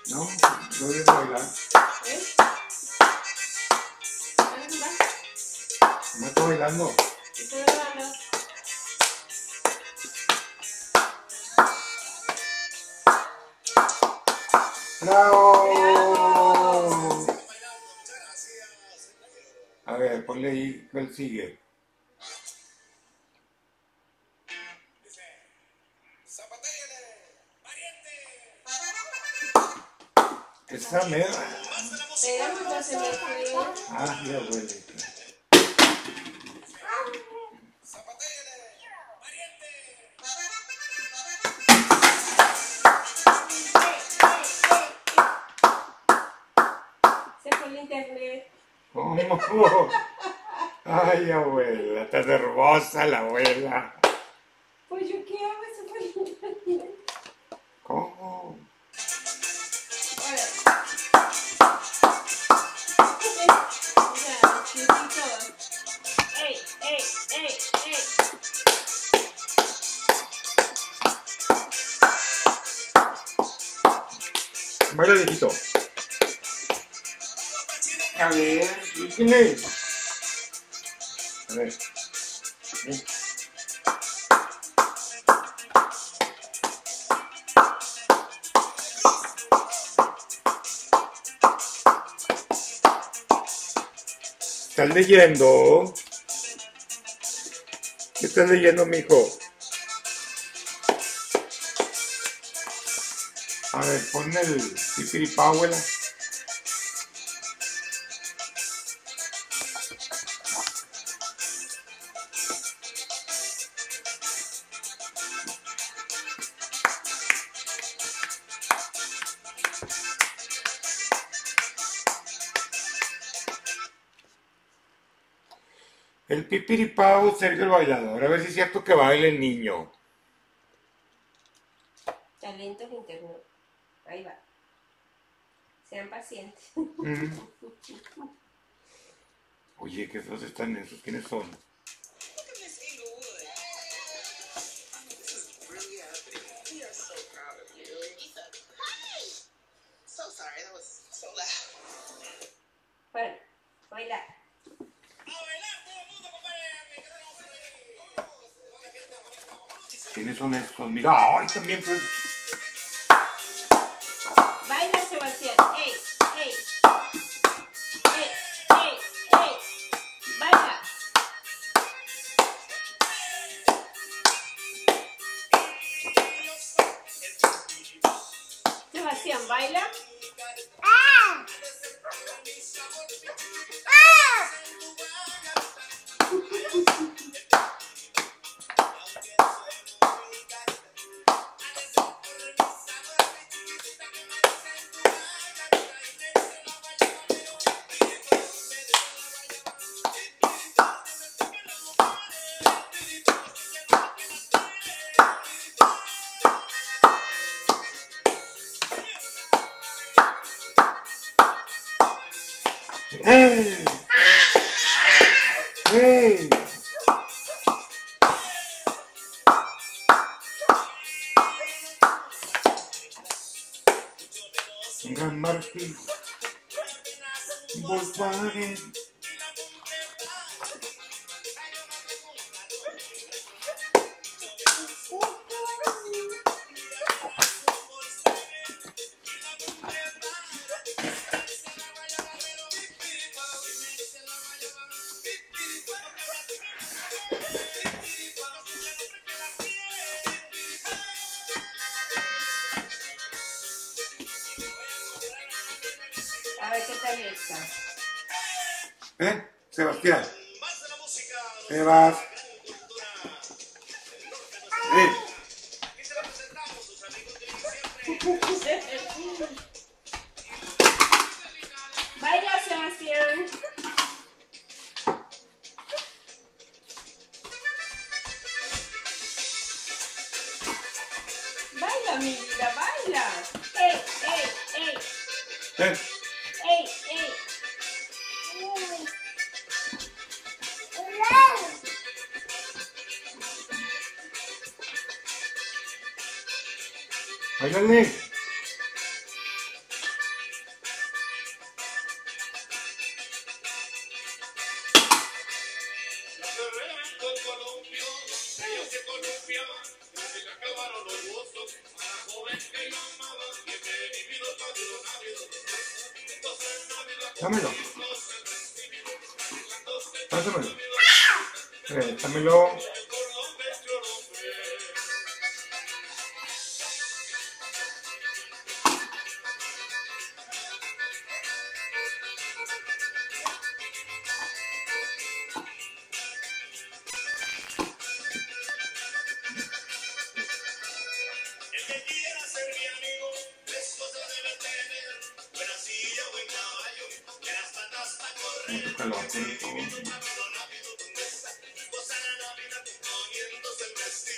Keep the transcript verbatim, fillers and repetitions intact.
No, no debes bailar. ¿Eh? No estoy bailando. Estoy grabando. ¡Bravo! A ver, ponle ahí, ¿cuál sigue? Esa mera. Veamos la selección. Ah, ya huele. Se fue el internet. ¿Cómo? Ay, abuela, está nervosa la abuela. Pues yo qué hago, se fue el internet. ¿Cómo? Ahora. Mira, chiquitos. ¡Ey, ey, ey, ey! Baila, viejito. A ver, ¿quién es? A ver. Ven. ¿Estás leyendo? ¿Qué estás leyendo, mijo? A ver, pon el pipiripá, abuela. El pipiripao, Sergio el bailador. A ver si es cierto que baila el niño. Talento en internet. Ahí va. Sean pacientes. Mm. Oye, qué feos están esos. ¿Quiénes son? Bueno, bailar. ¿Quiénes son estos? Mira, ay, también pues. Baila, Sebastián. ¡Ey, ey! ¡Ey, ey, ey! ¡Baila! Sebastián, ¿baila? ¡Ah! ¡Ah! ¡Ey! ¡Ey! Un gran Martín. Volkswagen. A ver qué tal está. ¿Eh? Sebastián. Sebas. ¡Eh! Baila, Sebastián. Baila, mi vida, baila. ¡Ey, ey, ey! ¿Eh? ¡Ey, ey! ¡Báilale! se columpiaba, se le acabaron los gozos, a la joven que yo amaba, y he vivido todo návido. Entonces Navidad, Dámelo. Pásamelo. Eh, dámelo. El que quiera ser mi amigo, tres cosas debe tener: buena silla, buen caballo, que las patas para correr. Mucho calor, por el favor. Rápido, rápido, tu mesa, goza la Navidad poniéndose el vestido.